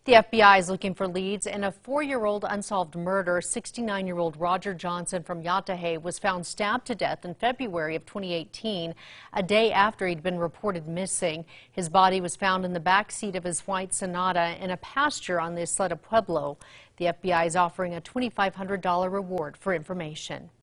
The FBI is looking for leads in a 4-year-old unsolved murder. 69-year-old Roger Johnson from Yatahe was found stabbed to death in February of 2018, a day after he'd been reported missing. His body was found in the back seat of his white Sonata in a pasture on the Isleta Pueblo. The FBI is offering a $2,500 reward for information.